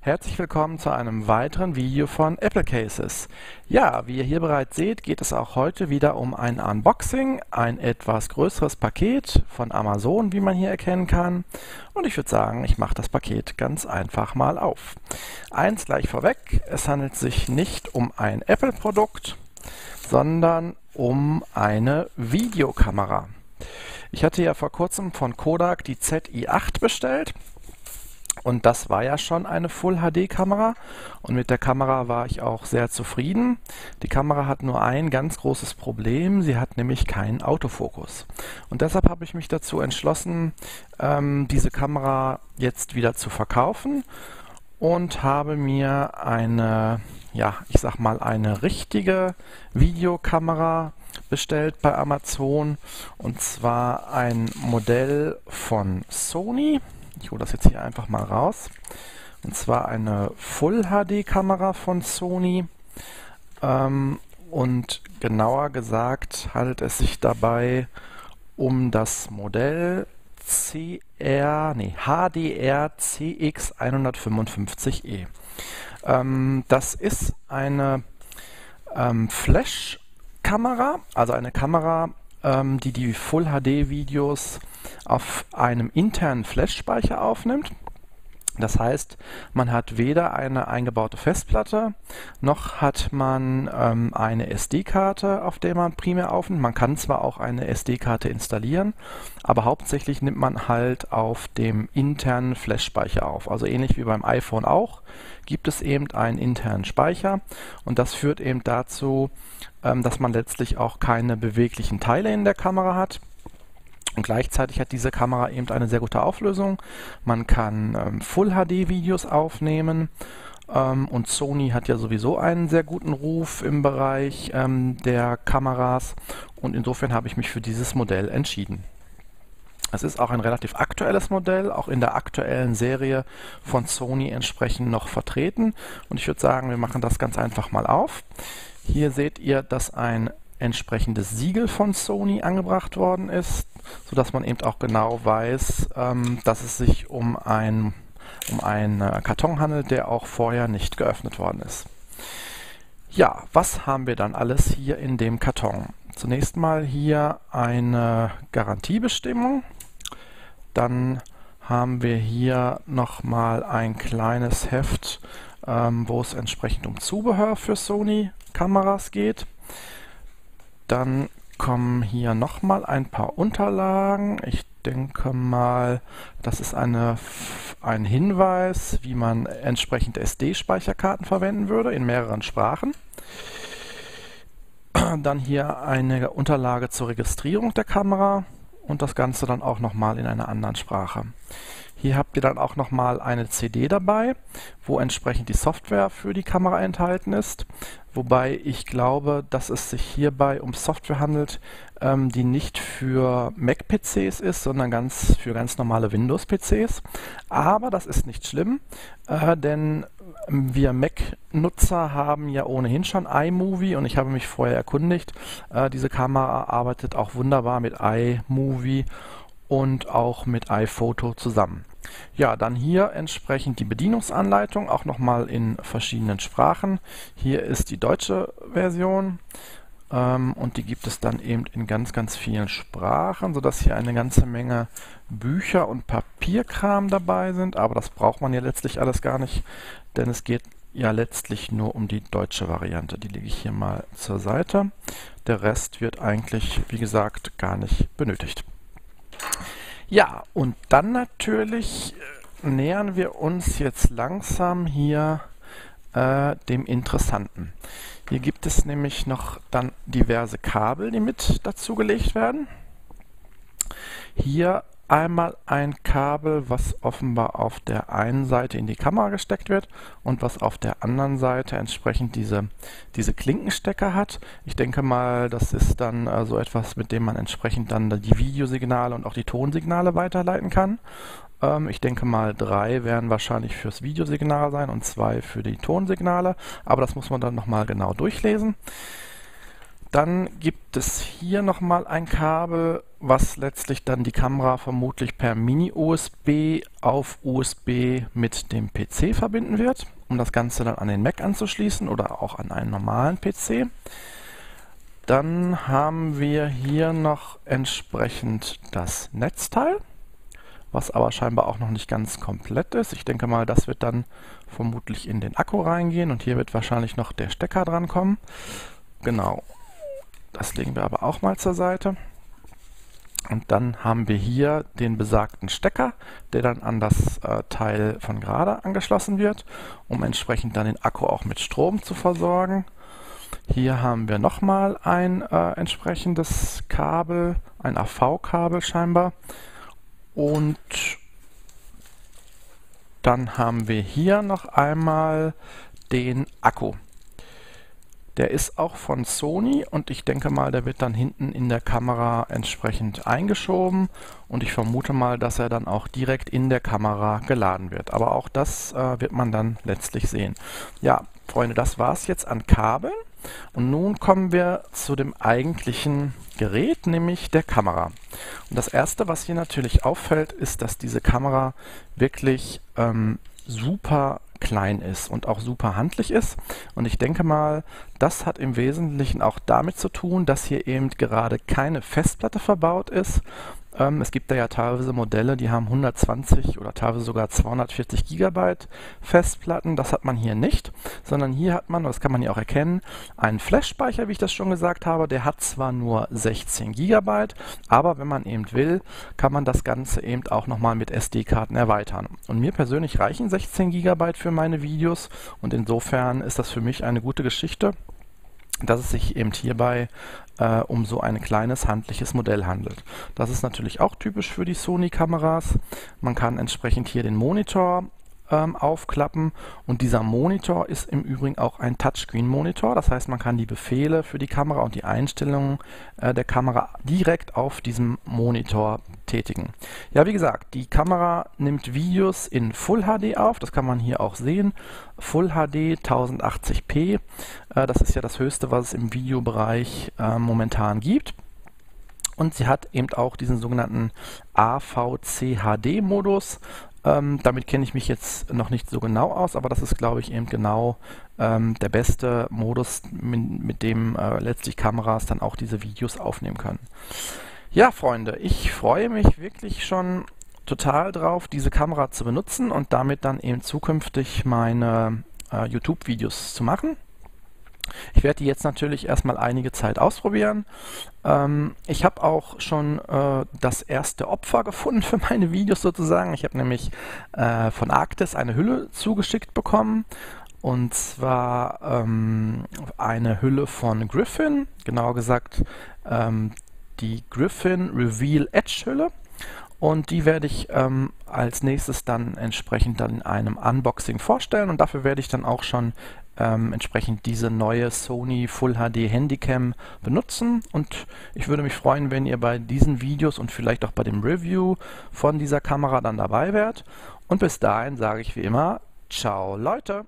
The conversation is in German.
Herzlich willkommen zu einem weiteren Video von Apple Cases. Ja, wie ihr hier bereits seht, geht es auch heute wieder um ein Unboxing, ein etwas größeres Paket von Amazon, wie man hier erkennen kann. Und ich würde sagen, ich mache das Paket ganz einfach mal auf. Eins gleich vorweg, es handelt sich nicht um ein Apple-Produkt, sondern um eine Videokamera. Ich hatte ja vor kurzem von Kodak die ZI-8 bestellt. Und das war ja schon eine Full-HD-Kamera und mit der Kamera war ich auch sehr zufrieden. Die Kamera hat nur ein ganz großes Problem, sie hat nämlich keinen Autofokus. Und deshalb habe ich mich dazu entschlossen, diese Kamera jetzt wieder zu verkaufen und habe mir eine, ja, ich sag mal, eine richtige Videokamera bestellt bei Amazon, und zwar ein Modell von Sony. Ich hole das jetzt hier einfach mal raus. Und zwar eine Full-HD-Kamera von Sony. Und genauer gesagt handelt es sich dabei um das Modell HDR CX155E. Das ist eine Flash-Kamera, also eine Kamera, die die Full-HD-Videos auf einem internen Flash-Speicher aufnimmt. Das heißt, man hat weder eine eingebaute Festplatte, noch hat man eine SD-Karte, auf der man primär aufnimmt. Man kann zwar auch eine SD-Karte installieren, aber hauptsächlich nimmt man halt auf dem internen Flash-Speicher auf. Also ähnlich wie beim iPhone auch, gibt es eben einen internen Speicher, und das führt eben dazu, dass man letztlich auch keine beweglichen Teile in der Kamera hat. Und gleichzeitig hat diese Kamera eben eine sehr gute Auflösung. Man kann Full-HD-Videos aufnehmen, und Sony hat ja sowieso einen sehr guten Ruf im Bereich der Kameras, und insofern habe ich mich für dieses Modell entschieden. Es ist auch ein relativ aktuelles Modell, auch in der aktuellen Serie von Sony entsprechend noch vertreten, und ich würde sagen, wir machen das ganz einfach mal auf. Hier seht ihr, dass ein entsprechendes Siegel von Sony angebracht worden ist, sodass man eben auch genau weiß, dass es sich um einen Karton handelt, der auch vorher nicht geöffnet worden ist. Ja, was haben wir dann alles hier in dem Karton? Zunächst mal hier eine Garantiebestimmung, dann haben wir hier nochmal ein kleines Heft, wo es entsprechend um Zubehör für Sony-Kameras geht. Dann kommen hier nochmal ein paar Unterlagen. Ich denke mal, das ist ein Hinweis, wie man entsprechend SD-Speicherkarten verwenden würde in mehreren Sprachen. Dann hier eine Unterlage zur Registrierung der Kamera und das Ganze dann auch nochmal in einer anderen Sprache. Hier habt ihr dann auch nochmal eine CD dabei, wo entsprechend die Software für die Kamera enthalten ist. Wobei ich glaube, dass es sich hierbei um Software handelt, die nicht für Mac-PCs ist, sondern für ganz normale Windows-PCs. Aber das ist nicht schlimm, denn wir Mac-Nutzer haben ja ohnehin schon iMovie, und ich habe mich vorher erkundigt, diese Kamera arbeitet auch wunderbar mit iMovie und auch mit iPhoto zusammen. Ja, dann hier entsprechend die Bedienungsanleitung, auch nochmal in verschiedenen Sprachen. Hier ist die deutsche Version, und die gibt es dann eben in ganz, ganz vielen Sprachen, sodass hier eine ganze Menge Bücher und Papierkram dabei sind. Aber das braucht man ja letztlich alles gar nicht, denn es geht ja letztlich nur um die deutsche Variante. Die lege ich hier mal zur Seite. Der Rest wird eigentlich, wie gesagt, gar nicht benötigt. Ja, und dann natürlich nähern wir uns jetzt langsam hier dem Interessanten. Hier gibt es nämlich noch dann diverse Kabel, die mit dazugelegt werden. Hier einmal ein Kabel, was offenbar auf der einen Seite in die Kamera gesteckt wird und was auf der anderen Seite entsprechend diese Klinkenstecker hat. Ich denke mal, das ist dann so etwas, mit dem man entsprechend dann die Videosignale und auch die Tonsignale weiterleiten kann. Ich denke mal, 3 werden wahrscheinlich fürs Videosignal sein und 2 für die Tonsignale, aber das muss man dann nochmal genau durchlesen. Dann gibt es hier nochmal ein Kabel, was letztlich dann die Kamera vermutlich per Mini-USB auf USB mit dem PC verbinden wird, um das Ganze dann an den Mac anzuschließen oder auch an einen normalen PC. Dann haben wir hier noch entsprechend das Netzteil, was aber scheinbar auch noch nicht ganz komplett ist. Ich denke mal, das wird dann vermutlich in den Akku reingehen und hier wird wahrscheinlich noch der Stecker dran kommen. Genau. Das legen wir aber auch mal zur Seite. Und dann haben wir hier den besagten Stecker, der dann an das Teil von gerade angeschlossen wird, um entsprechend dann den Akku auch mit Strom zu versorgen. Hier haben wir nochmal ein entsprechendes Kabel, ein AV-Kabel scheinbar. Und dann haben wir hier noch einmal den Akku. Der ist auch von Sony und ich denke mal, der wird dann hinten in der Kamera entsprechend eingeschoben und ich vermute mal, dass er dann auch direkt in der Kamera geladen wird. Aber auch das wird man dann letztlich sehen. Ja, Freunde, das war es jetzt an Kabeln und nun kommen wir zu dem eigentlichen Gerät, nämlich der Kamera. Und das erste, was hier natürlich auffällt, ist, dass diese Kamera wirklich super klein ist und auch super handlich ist. Und ich denke mal, das hat im Wesentlichen auch damit zu tun, dass hier eben gerade keine Festplatte verbaut ist. Es gibt da ja teilweise Modelle, die haben 120 oder teilweise sogar 240 GB Festplatten. Das hat man hier nicht, sondern hier hat man, das kann man hier auch erkennen, einen Flash-Speicher, wie ich das schon gesagt habe. Der hat zwar nur 16 GB, aber wenn man eben will, kann man das Ganze eben auch nochmal mit SD-Karten erweitern. Und mir persönlich reichen 16 GB für meine Videos und insofern ist das für mich eine gute Geschichte, dass es sich eben hierbei um so ein kleines handliches Modell handelt. Das ist natürlich auch typisch für die Sony-Kameras. Man kann entsprechend hier den Monitor aufklappen und dieser Monitor ist im Übrigen auch ein Touchscreen-Monitor. Das heißt, man kann die Befehle für die Kamera und die Einstellungen der Kamera direkt auf diesem Monitor tätigen. Ja, wie gesagt, die Kamera nimmt Videos in Full HD auf, das kann man hier auch sehen. Full HD 1080p, das ist ja das Höchste, was es im Videobereich momentan gibt. Und sie hat eben auch diesen sogenannten AVC-HD-Modus. Damit kenne ich mich jetzt noch nicht so genau aus, aber das ist, glaube ich, eben genau der beste Modus, mit dem letztlich Kameras dann auch diese Videos aufnehmen können. Ja, Freunde, ich freue mich wirklich schon total drauf, diese Kamera zu benutzen und damit dann eben zukünftig meine YouTube-Videos zu machen. Ich werde die jetzt natürlich erstmal einige Zeit ausprobieren. Ich habe auch schon das erste Opfer gefunden für meine Videos sozusagen. Ich habe nämlich von Arktis eine Hülle zugeschickt bekommen. Und zwar eine Hülle von Griffin, genauer gesagt die Griffin Reveal Edge Hülle. Und die werde ich als nächstes dann entsprechend dann in einem Unboxing vorstellen. Und dafür werde ich dann auch schon entsprechend diese neue Sony Full HD Handycam benutzen und ich würde mich freuen, wenn ihr bei diesen Videos und vielleicht auch bei dem Review von dieser Kamera dann dabei wärt und bis dahin sage ich wie immer, ciao Leute!